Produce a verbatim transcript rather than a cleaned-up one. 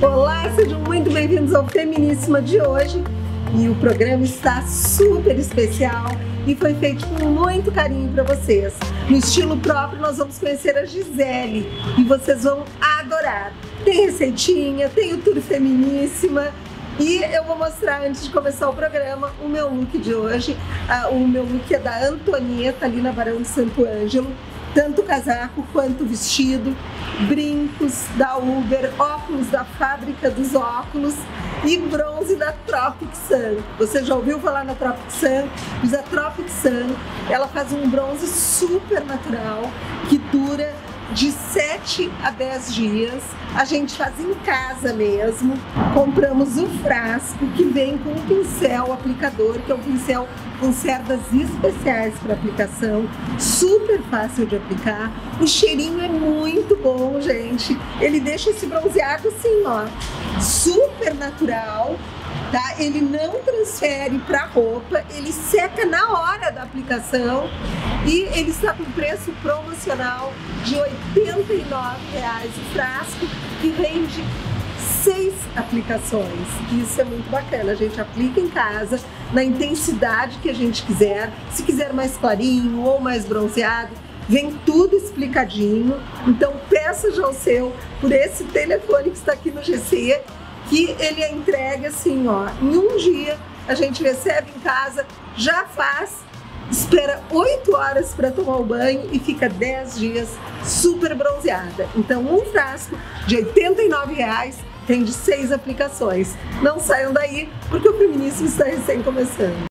Olá, sejam muito bem-vindos ao Feminíssima de hoje. E o programa está super especial e foi feito com muito carinho para vocês. No estilo próprio, nós vamos conhecer a Gisele e vocês vão adorar. Tem receitinha, tem o tour Feminíssima e eu vou mostrar, antes de começar o programa, o meu look de hoje. O meu look é da Antonieta, ali na Barão de Santo Ângelo. Tanto o casaco quanto o vestido, brincos da Uber, óculos da Fábrica dos Óculos e bronze da Tropic Sun. Você já ouviu falar na Tropic Sun? Usa a Tropic Sun, ela faz um bronze super natural que dura de sete a dez dias. A gente faz em casa mesmo. Compramos o frasco que vem com um pincel aplicador, que é um pincel com cerdas especiais para aplicação, super fácil de aplicar. O cheirinho é muito bom, gente. Ele deixa esse bronzeado assim, ó, super natural. Tá? Ele não transfere para roupa, ele seca na hora da aplicação e ele está com preço promocional de oitenta e nove reais o frasco, que rende seis aplicações. Isso é muito bacana, a gente aplica em casa na intensidade que a gente quiser, se quiser mais clarinho ou mais bronzeado, vem tudo explicadinho. Então peça já o seu por esse telefone que está aqui no G C, que ele é entregue assim, ó, em um dia a gente recebe em casa, já faz, espera oito horas para tomar o banho e fica dez dias super bronzeada. Então um frasco de oitenta e nove reais tem de seis aplicações. Não saiam daí, porque o Feminíssimo está recém começando.